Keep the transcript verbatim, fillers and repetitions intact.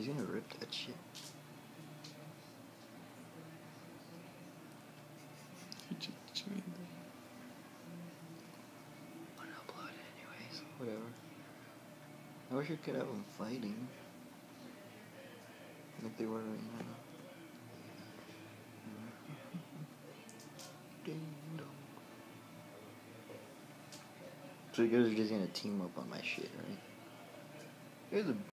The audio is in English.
He's gonna rip that shit. He just joined. I'm gonna upload it anyways. Whatever. I wish we could have them fighting. Like they were right now. Ding dong. So you guys are just gonna team up on my shit, right? You guys are